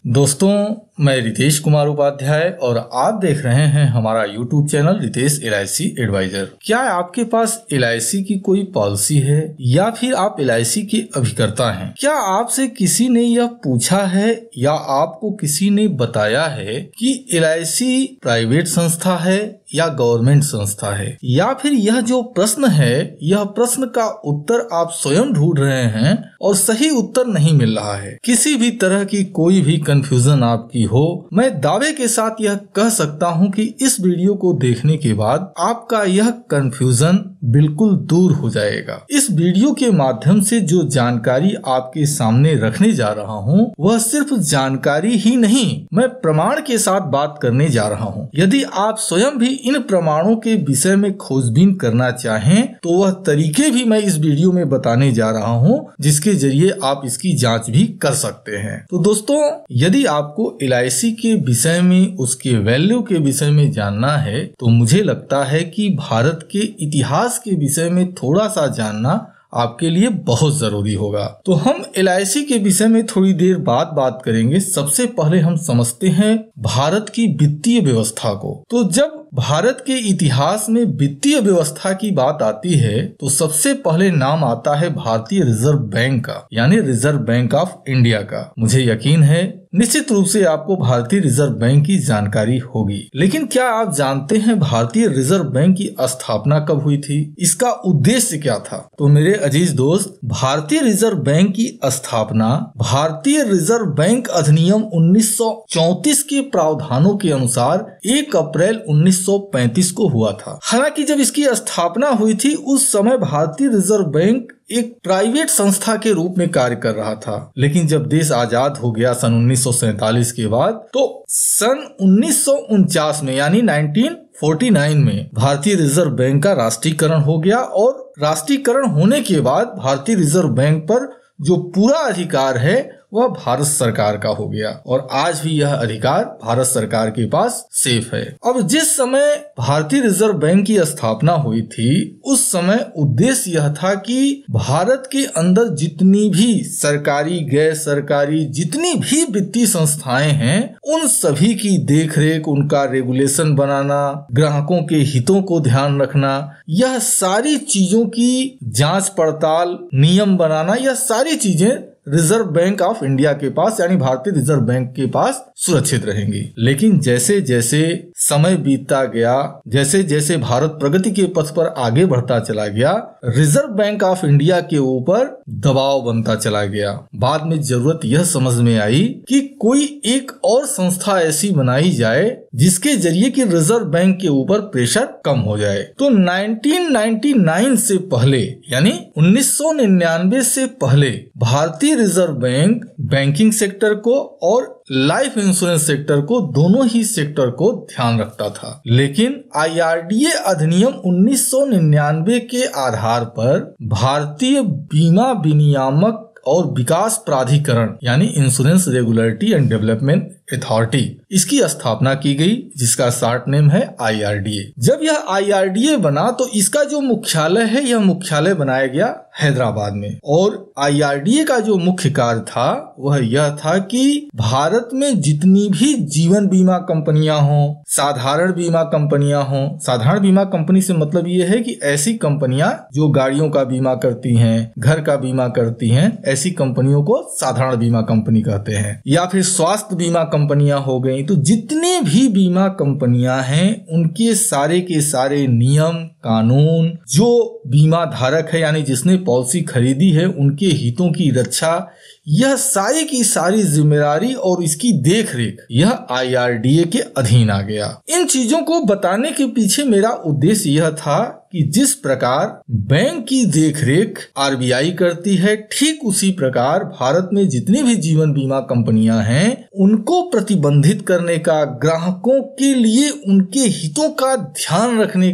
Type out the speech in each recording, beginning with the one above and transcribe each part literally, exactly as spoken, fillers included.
दोस्तों, मैं रितेश कुमार उपाध्याय और आप देख रहे हैं हमारा YouTube channel Ritesh LIC advisor. क्या आपके पास एलआईसी की कोई पॉलिसी है या फिर आप एलआईसी के अभिकर्ता हैं? क्या आपसे किसी ने यह पूछा है या आपको किसी ने बताया है कि एलआईसी प्राइवेट संस्था है या गवर्नमेंट संस्था है? या फिर यह जो प्रश्न है, यह प्रश्न का उत्तर आप स्वयं ढूंढ रहे हैं और सही उत्तर नहीं मिल रहा है? किसी भी तरह की कोई भी कंफ्यूजन आपकी हो, मैं दावे के साथ यह कह सकता हूं कि इस वीडियो को देखने के बाद आपका यह कंफ्यूजन बिल्कुल दूर हो जाएगा। इस वीडियो के माध्यम से जो जानकारी आपके सामने रखने जा रहा हूं, वह सिर्फ जानकारी ही नहीं, मैं प्रमाण के साथ बात करने जा रहा हूं। यदि आप स्वयं भी इन प्रमाणों के विषय में खोजबीन करना चाहें तो वह तरीके भी मैं इस वीडियो में बताने जा रहा हूं, जिसके जरिए आप इसकी जांच भी कर सकते हैं। तो दोस्तों, यदि आपको एलआईसी के विषय में, उसके वैल्यू के विषय में जानना है तो मुझे लगता है कि भारत के इतिहास के विषय में थोड़ा सा जानना आपके लिए बहुत जरूरी होगा। तो हम एलआईसी के विषय में थोड़ी देर बाद बात करेंगे। सबसे पहले हम समझते हैं भारत की वित्तीय व्यवस्था को। तो जब भारत के इतिहास में वित्तीय व्यवस्था की बात आती है तो सबसे पहले नाम आता है भारतीय रिजर्व बैंक का, यानी रिजर्व बैंक ऑफ इंडिया का। मुझे यकीन है निश्चित रूप से आपको भारतीय रिजर्व बैंक की जानकारी होगी, लेकिन क्या आप जानते हैं भारतीय रिजर्व बैंक की स्थापना कब हुई थी? इसका उद्देश्य क्या था? तो मेरे अजीज दोस्त, भारतीय रिजर्व बैंक की स्थापना भारतीय रिजर्व बैंक अधिनियम उन्नीस सौ चौंतीस के प्रावधानों के अनुसार एक अप्रैल उन्नीस सौ पैंतीस को हुआ था। हालांकि जब इसकी स्थापना हुई थी उस समय भारतीय रिजर्व बैंक एक प्राइवेट संस्था के रूप में कार्य कर रहा था, लेकिन जब देश आजाद हो गया सन उन्नीस सौ सैंतालीस के बाद, तो सन उन्नीस सौ उनचास में यानी उन्नीस सौ उनचास में भारतीय रिजर्व बैंक का राष्ट्रीयकरण हो गया और राष्ट्रीयकरण होने के बाद भारतीय रिजर्व बैंक पर जो पूरा अधिकार है वह भारत सरकार का हो गया और आज भी यह अधिकार भारत सरकार के पास सेफ है। अब जिस समय भारतीय रिजर्व बैंक की स्थापना हुई थी उस समय उद्देश्य यह था कि भारत के अंदर जितनी भी सरकारी, गैर सरकारी, जितनी भी वित्तीय संस्थाएं हैं उन सभी की देखरेख, उनका रेगुलेशन बनाना, ग्राहकों के हितों को ध्यान रखना, यह सारी चीजों की जांच पड़ताल, नियम बनाना, यह सारी चीजें रिजर्व बैंक ऑफ इंडिया के पास यानी भारतीय रिजर्व बैंक के पास सुरक्षित रहेंगी। लेकिन जैसे जैसे समय बीतता गया, जैसे जैसे भारत प्रगति के पथ पर आगे बढ़ता चला गया, रिजर्व बैंक ऑफ इंडिया के ऊपर दबाव बनता चला गया। बाद में जरूरत यह समझ में आई कि कोई एक और संस्था ऐसी बनाई जाए जिसके जरिए कि रिजर्व बैंक के ऊपर प्रेशर कम हो जाए। तो उन्नीस सौ निन्यानवे से पहले यानी उन्नीस सौ निन्यानवे से पहले भारतीय रिजर्व बैंक बैंकिंग सेक्टर को और लाइफ इंश्योरेंस सेक्टर को, दोनों ही सेक्टर को ध्यान रखता था। लेकिन आईआरडीए अधिनियम उन्नीस सौ निन्यानवे के आधार पर भारतीय बीमा विनियामक और विकास प्राधिकरण यानी insurance regulatory and development authority, इसकी स्थापना की गई, जिसका शॉर्ट नेम है आईआरडीए। जब यह आईआरडीए बना तो इसका जो मुख्यालय है, यह मुख्यालय बनाया गया हैदराबाद में। और आईआरडीए का जो मुख्य कार्य था वह यह था कि भारत में जितनी भी जीवन बीमा कंपनियां हों, साधारण बीमा कंपनियां हों, साधारण बीमा कंपनी से मतलब ये है कि ऐसी कंपनियां जो गाड़ियों का बीमा करती हैं, घर का बीमा करती हैं, ऐसी कंपनियों को साधारण बीमा कंपनी कहते हैं। या फिर स्वास्थ्य बीमा कंपनियां हो गई। तो जितनी भी बीमा कंपनियां हैं उनके सारे के सारे नियम कानून, जो बीमा धारक है यानी जिसने पॉलिसी खरीदी है उनके हितों की रक्षा, यह सारी की सारी जिम्मेदारी और इसकी देखरेख यह आईआरडीए के अधीन आ गया। इन चीजों को बताने के पीछे मेरा उद्देश्य यह था कि जिस प्रकार बैंक की देखरेख आरबीआई करती है, ठीक उसी प्रकार भारत में जितनी भी जीवन बीमा कंपनियां हैं उनको प्रतिबंधित करने का, ग्राहकों के लिए उनके हितों का ध्यान रखने का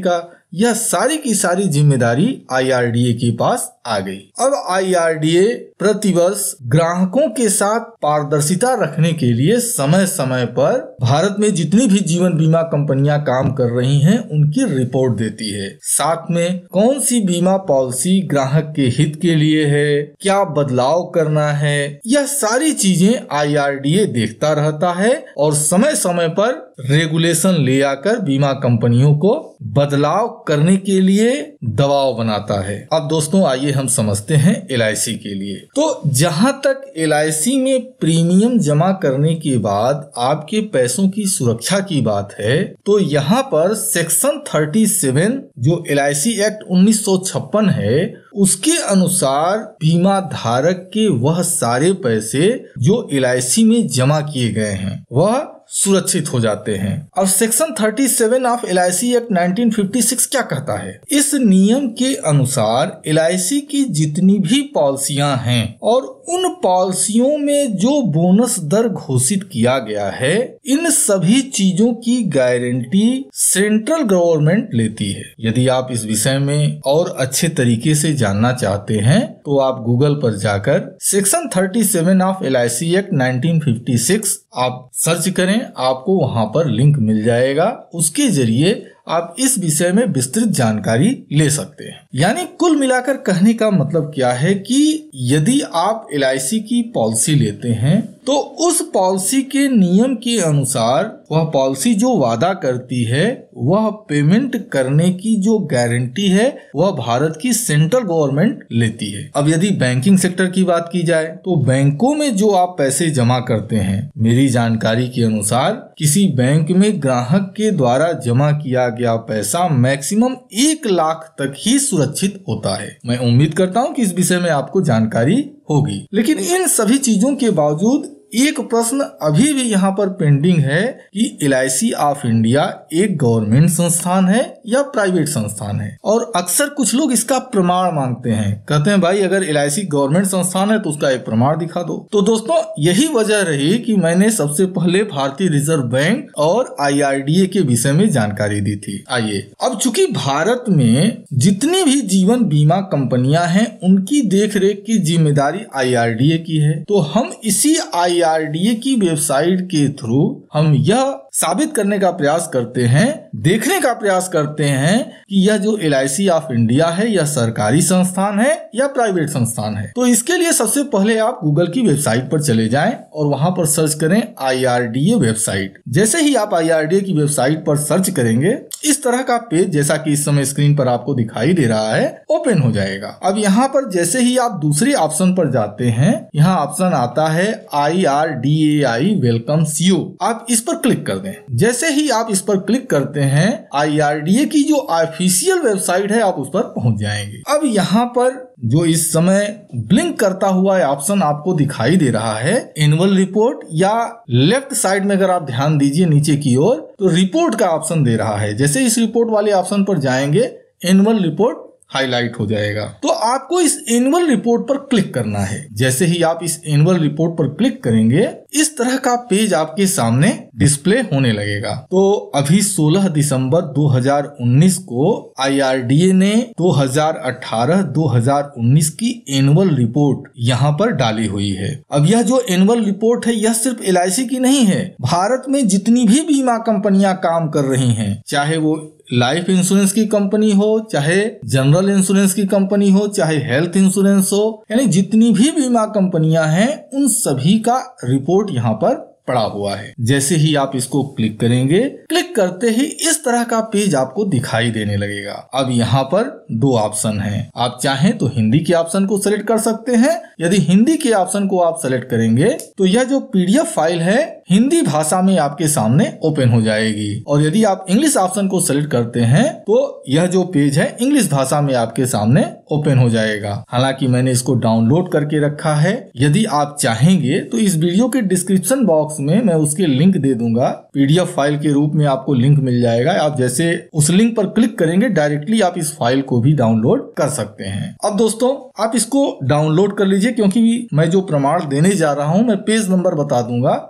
यह सारी की सारी जिम्मेदारी आई आर डी ए के पास आ गई। अब आई आर डी ए प्रतिवर्ष ग्राहकों के साथ पारदर्शिता रखने के लिए समय समय पर भारत में जितनी भी जीवन बीमा कंपनियां काम कर रही हैं उनकी रिपोर्ट देती है। साथ में कौन सी बीमा पॉलिसी ग्राहक के हित के लिए है, क्या बदलाव करना है, यह सारी चीजें आई आर डी ए देखता रहता है और समय समय पर रेगुलेशन ले आकर बीमा कंपनियों को बदलाव करने के लिए दबाव बनाता है। अब दोस्तों आइए हम समझते हैं एल आई सी के लिए। तो जहां तक एल आई सी में प्रीमियम जमा करने के बाद आपके पैसों की सुरक्षा की बात है, तो यहाँ पर सेक्शन सैंतीस जो एल आई सी एक्ट उन्नीस सौ छप्पन है उसके अनुसार बीमा धारक के वह सारे पैसे जो एल आई सी में जमा किए गए हैं वह सुरक्षित हो जाते हैं। अब सेक्शन सैंतीस of L I C act उन्नीस सौ छप्पन क्या कहता है? इस नियम के अनुसार एल आई सी की जितनी भी पॉलिसियां हैं और उन पॉलिसियों में जो बोनस दर घोषित किया गया है, इन सभी चीजों की गारंटी सेंट्रल गवर्नमेंट लेती है। यदि आप इस विषय में और अच्छे तरीके से जानना चाहते हैं तो आप गूगल पर जाकर सेक्शन सैंतीस of L I C act उन्नीस सौ छप्पन आप सर्च करें, आपको वहां पर लिंक मिल जाएगा। उसके जरिए आप इस विषय में विस्तृत जानकारी ले सकते हैं। यानी कुल मिलाकर कहने का मतलब क्या है कि यदि आप एल आई सी की पॉलिसी लेते हैं तो उस पॉलिसी के नियम के अनुसार वह पॉलिसी जो वादा करती है वह पेमेंट करने की जो गारंटी है वह भारत की सेंट्रल गवर्नमेंट लेती है। अब यदि बैंकिंग सेक्टर की बात की जाए तो बैंकों में जो आप पैसे जमा करते हैं, मेरी जानकारी के अनुसार किसी बैंक में ग्राहक के द्वारा जमा किया गया पैसा मैक्सिमम एक लाख तक ही सुरक्षित होता है। मैं उम्मीद करता हूं कि इस विषय में आपको जानकारी होगी। लेकिन इन सभी चीजों के बावजूद एक प्रश्न अभी भी यहाँ पर पेंडिंग है कि L I C of India एक गवर्नमेंट संस्थान है या प्राइवेट संस्थान है। और अक्सर कुछ लोग इसका प्रमाण मांगते हैं, कहते हैं भाई अगर एल आई सी गवर्नमेंट संस्थान है तो उसका एक प्रमाण दिखा दो। तो दोस्तों यही वजह रही कि मैंने सबसे पहले भारतीय रिजर्व बैंक और आई आर डी ए के विषय में जानकारी दी थी। आइए, अब चूंकि भारत में जितनी भी जीवन बीमा कंपनियां हैं उनकी देखरेख की जिम्मेदारी आई आर डी ए की है, तो हम इसी आई आई आर डी ए की वेबसाइट के थ्रू हम यह साबित करने का प्रयास करते हैं, देखने का प्रयास करते हैं कि यह जो L I C of India है यह सरकारी संस्थान है या प्राइवेट संस्थान है। तो इसके लिए सबसे पहले आप गूगल की वेबसाइट पर चले जाएं और वहां पर सर्च करें I R D A website. जैसे ही आप आई आर डी ए की वेबसाइट पर सर्च करेंगे इस तरह का पेज जैसा कि इस समय स्क्रीन पर आपको दिखाई दे रहा है ओपन हो जाएगा। अब यहाँ पर जैसे ही आप दूसरे ऑप्शन पर जाते हैं, यहाँ ऑप्शन आता है I R D A I welcomes you. आप इस पर क्लिक कर दें। जैसे ही आप इस पर क्लिक करते हैं आई आर डी ए की जो ऑफिशियल वेबसाइट है आप उस पर पहुंच जाएंगे। अब यहाँ पर जो इस समय ब्लिंक करता हुआ ऑप्शन आपको दिखाई दे रहा है एनुअल रिपोर्ट, या लेफ्ट साइड में अगर आप ध्यान दीजिए नीचे की ओर तो रिपोर्ट का ऑप्शन दे रहा है। जैसे इस रिपोर्ट वाले ऑप्शन पर जाएंगे एनुअल रिपोर्ट हाईलाइट हो जाएगा। तो आपको इस एनुअल रिपोर्ट पर क्लिक करना है। जैसे ही आप इस एनुअल रिपोर्ट पर क्लिक करेंगे इस तरह का पेज आपके सामने डिस्प्ले होने लगेगा। तो अभी सोलह दिसंबर दो हज़ार उन्नीस को आई आर डी ए ने दो हज़ार अठारह दो हज़ार उन्नीस की एनुअल रिपोर्ट यहाँ पर डाली हुई है। अब यह जो एनुअल रिपोर्ट है यह सिर्फ एल आई सी की नहीं है, भारत में जितनी भी बीमा कंपनियां काम कर रही हैं, चाहे वो लाइफ इंश्योरेंस की कंपनी हो, चाहे जनरल इंश्योरेंस की कंपनी हो, चाहे हेल्थ इंश्योरेंस हो, यानी जितनी भी बीमा कंपनियां हैं उन सभी का रिपोर्ट यहाँ पर पड़ा हुआ है। जैसे ही आप इसको क्लिक करेंगे, क्लिक करते ही इस तरह का पेज आपको दिखाई देने लगेगा। अब यहाँ पर दो ऑप्शन हैं, आप चाहें तो हिंदी के ऑप्शन को सेलेक्ट कर सकते हैं। यदि हिंदी के ऑप्शन को आप सेलेक्ट करेंगे तो यह जो पी डी एफ फाइल है हिंदी भाषा में आपके सामने ओपन हो जाएगी, और यदि आप इंग्लिश ऑप्शन को सेलेक्ट करते हैं तो यह जो पेज है इंग्लिश भाषा में आपके सामने ओपन हो जाएगा। हालांकि मैंने इसको डाउनलोड करके रखा है, यदि आप चाहेंगे तो इस वीडियो के डिस्क्रिप्शन बॉक्स में मैं उसके लिंक दे दूंगा, पी डी एफ फाइल के रूप में आपको लिंक मिल जाएगा। आप जैसे उस लिंक पर क्लिक करेंगे डायरेक्टली आप इस फाइल को भी डाउनलोड कर सकते हैं। अब दोस्तों आप इसको डाउनलोड कर लीजिए, क्योंकि मैं जो प्रमाण देने जा रहा हूं मैं पेज नंबर बता दूंगा, उसके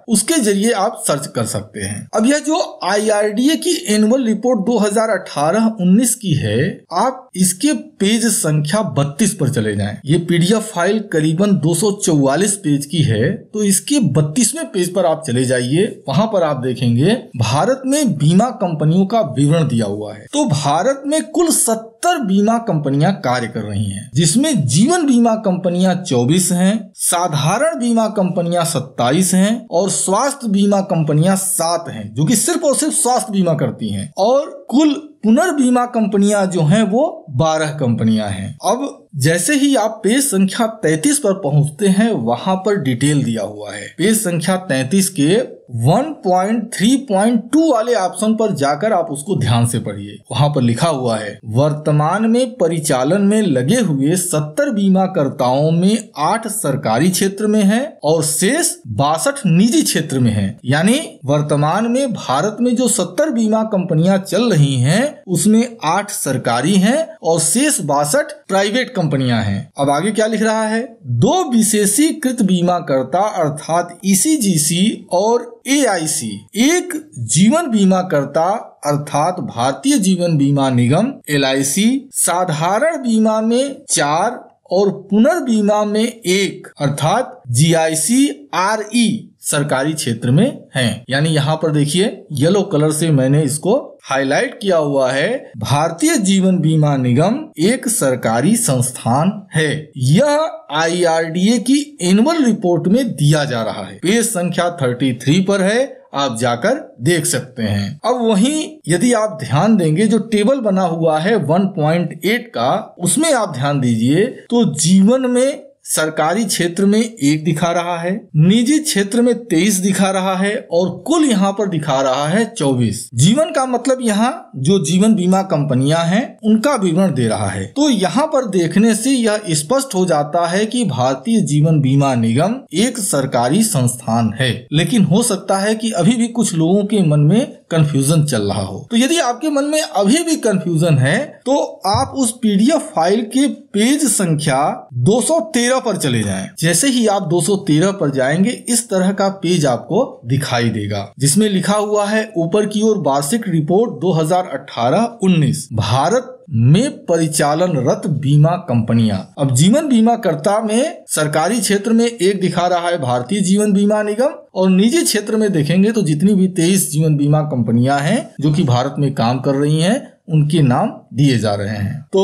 जरिए आप सर्च कर सकते हैं। अब यह जो आई आर डी ए की एनुअल रिपोर्ट दो हज़ार अठारह उन्नीस की है, आप इसके पेज संख्या बत्तीस पर चले जाएं। ये पीडीएफ फाइल करीबन दो सौ चौवालीस पेज की है, तो इसके बत्तीसवें पेज पर आप चले जाइए। वहां पर आप देखेंगे भारत में बीमा कंपनियों का विवरण दिया हुआ है। तो भारत में कुल सत्तर बीमा कंपनियां कार्य कर रही हैं, जिसमें जीवन बीमा कंपनियां चौबीस हैं, साधारण बीमा कंपनियां सत्ताईस हैं और स्वास्थ्य बीमा कंपनियां सात हैं, जो कि सिर्फ और सिर्फ स्वास्थ्य बीमा करती हैं। और कुल पुनर्बीमा कंपनियां जो हैं वो बारह कंपनियां हैं। अब जैसे ही आप पेज संख्या तैंतीस पर पहुंचते हैं, वहां पर डिटेल दिया हुआ है। पेज संख्या तैंतीस के एक पॉइंट तीन पॉइंट दो वाले ऑप्शन पर जाकर आप उसको ध्यान से पढ़िए। वहां पर लिखा हुआ है, वर्तमान में परिचालन में लगे हुए सत्तर बीमाकर्ताओं में आठ सरकारी क्षेत्र में हैं और शेष बासठ निजी क्षेत्र में हैं। यानी वर्तमान में भारत में जो सत्तर बीमा कंपनियां चल रही हैं, उसमें आठ सरकारी हैं और शेष बासठ प्राइवेट कंपनियां हैं। अब आगे क्या लिख रहा है, दो विशेषीकृत बीमाकर्ता अर्थात ई सी जी सी और ए आई सी, एक जीवन बीमाकर्ता अर्थात भारतीय जीवन बीमा निगम एल आई सी, साधारण बीमा में चार और पुनर्बीमा में एक अर्थात जी आई सी आर ई सरकारी क्षेत्र में हैं। यानी यहाँ पर देखिए येलो कलर से मैंने इसको हाईलाइट किया हुआ है, भारतीय जीवन बीमा निगम एक सरकारी संस्थान है। यह आई आर डी ए की एनुअल रिपोर्ट में दिया जा रहा है। पेज संख्या तैंतीस पर है, आप जाकर देख सकते हैं। अब वहीं यदि आप ध्यान देंगे, जो टेबल बना हुआ है एक पॉइंट आठ का, उसमें आप ध्यान दीजिए तो जीवन में सरकारी क्षेत्र में एक दिखा रहा है, निजी क्षेत्र में तेईस दिखा रहा है और कुल यहाँ पर दिखा रहा है चौबीस। जीवन का मतलब यहाँ जो जीवन बीमा कंपनियां हैं उनका विवरण दे रहा है। तो यहाँ पर देखने से यह स्पष्ट हो जाता है कि भारतीय जीवन बीमा निगम एक सरकारी संस्थान है। लेकिन हो सकता है कि अभी भी कुछ लोगों के मन में कंफ्यूजन चल रहा हो। तो यदि आपके मन में अभी भी कंफ्यूजन है, तो आप उस पीडीएफ फाइल के पेज संख्या दो सौ तेरह पर चले जाएं। जैसे ही आप दो सौ तेरह पर जाएंगे, इस तरह का पेज आपको दिखाई देगा, जिसमें लिखा हुआ है ऊपर की ओर वार्षिक रिपोर्ट दो हज़ार अठारह उन्नीस, भारत में परिचालनरत बीमा कंपनियां। अब जीवन बीमाकर्ता में सरकारी क्षेत्र में एक दिखा रहा है भारतीय जीवन बीमा निगम, और निजी क्षेत्र में देखेंगे तो जितनी भी तेईस जीवन बीमा कंपनियां हैं जो कि भारत में काम कर रही हैं, उनके नाम दिए जा रहे हैं। तो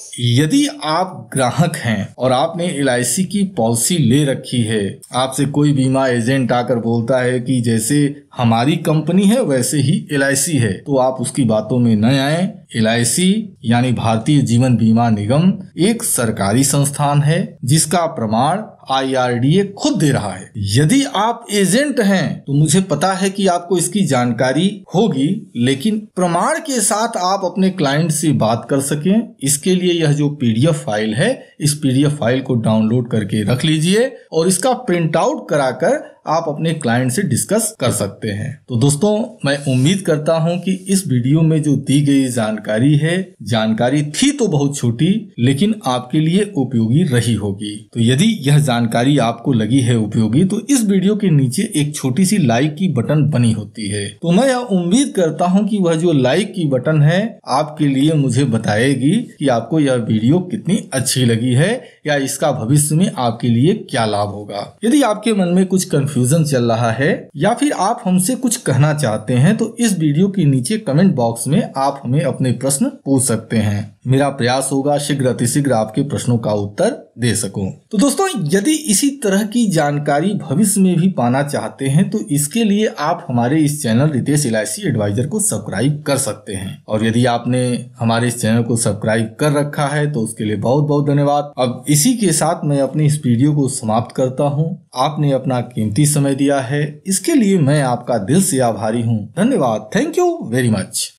यदि आप ग्राहक हैं और आपने एल आई सी की पॉलिसी ले रखी है, आपसे कोई बीमा एजेंट आकर बोलता है कि जैसे हमारी कंपनी है वैसे ही एल आई सी है, तो आप उसकी बातों में न आए। एल आई सी यानी भारतीय जीवन बीमा निगम एक सरकारी संस्थान है, जिसका प्रमाण आई आर डी ए खुद दे रहा है। यदि आप एजेंट हैं तो मुझे पता है कि आपको इसकी जानकारी होगी, लेकिन प्रमाण के साथ आप अपने क्लाइंट से बात कर सकें, इसके लिए यह जो पीडीएफ फाइल है, इस पीडीएफ फाइल को डाउनलोड करके रख लीजिए और इसका प्रिंट आउट कराकर आप अपने क्लाइंट से डिस्कस कर सकते हैं। तो दोस्तों, मैं उम्मीद करता हूं कि इस वीडियो में जो दी गई जानकारी है, जानकारी थी तो बहुत छोटी, लेकिन आपके लिए उपयोगी रही होगी। तो यदि यह जानकारी आपको लगी है उपयोगी, तो इस वीडियो के नीचे एक छोटी सी लाइक की बटन बनी होती है। तो मैं यह उम्मीद करता हूं कि वह जो लाइक की बटन है आपके लिए मुझे बताएगी कि आपको यह वीडियो कितनी अच्छी लगी है या इसका भविष्य में आपके लिए क्या लाभ होगा। यदि आपके मन में कुछ कंफ्यूजन चल रहा है या फिर आप हमसे कुछ कहना चाहते हैं, तो इस वीडियो के नीचे कमेंट बॉक्स में आप हमें अपने प्रश्न पूछ सकते हैं। मेरा प्रयास होगा शीघ्र अतिशीघ्र आपके प्रश्नों का उत्तर दे सकूं। तो दोस्तों, यदि इसी तरह की जानकारी भविष्य में भी पाना चाहते हैं, तो इसके लिए आप हमारे इस channel Ritesh L I C advisor को सब्सक्राइब कर सकते हैं। और यदि आपने हमारे इस चैनल को सब्सक्राइब कर रखा है तो उसके लिए बहुत बहुत धन्यवाद। अब इसी के साथ मैं अपनी इस वीडियो को समाप्त करता हूं। आपने अपना कीमती समय दिया है, इसके लिए मैं आपका दिल से आभारी हूं। धन्यवाद। Thank you very much.